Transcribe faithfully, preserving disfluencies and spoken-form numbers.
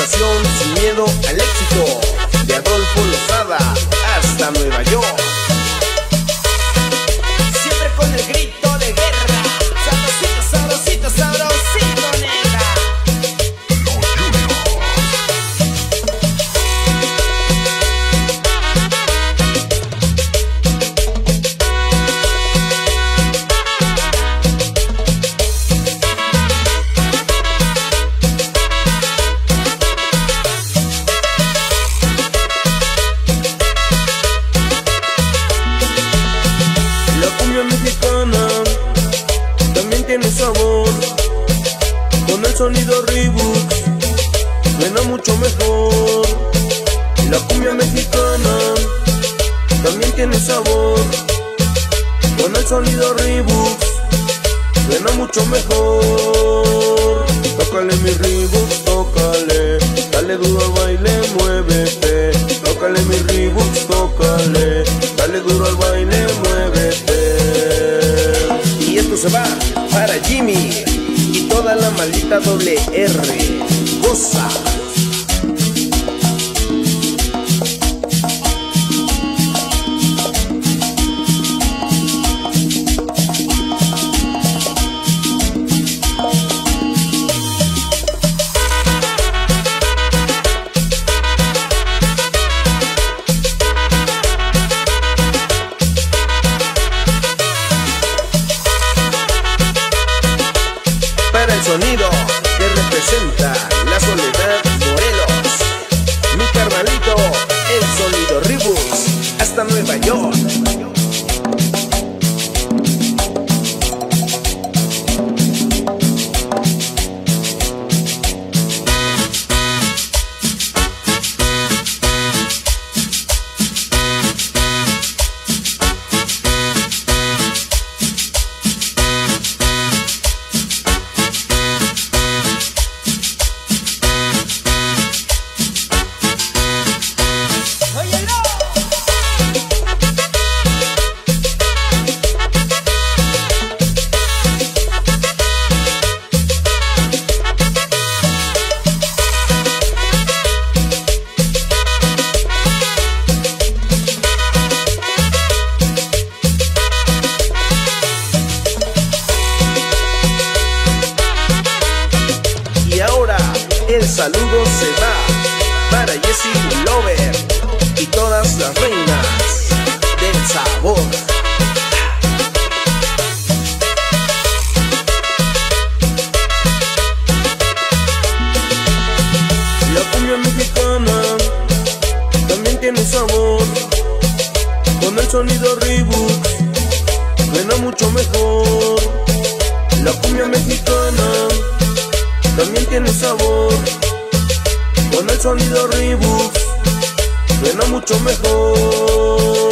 Generación sin miedo al éxito, de Adolfo Lozada hasta Nueva York. Siempre con el grito de guerra, sabrosito, sabrosito, sabrosito, negra. Mexicana también tiene sabor, con el sonido Reebok suena mucho mejor. La cumbia mexicana también tiene sabor, con el sonido Reebok suena mucho mejor. Tócale mi Reebok, tócale, dale duro al baile, muévete. Tócale mi Reebok, tócale, dale duro al baile, muévete. Y esto se va para Jimmy y toda la maldita doble R. Goza. El sonido que representa la Soledad Morelos, mi carnalito, el sonido Reebok hasta Nueva York. El saludo se va para Jessie Lover y todas las reinas del sabor. La cumbia mexicana también tiene sabor, con el sonido Reebok suena mucho mejor. La cumbia mexicana también tiene sabor, con el sonido Reebok suena mucho mejor.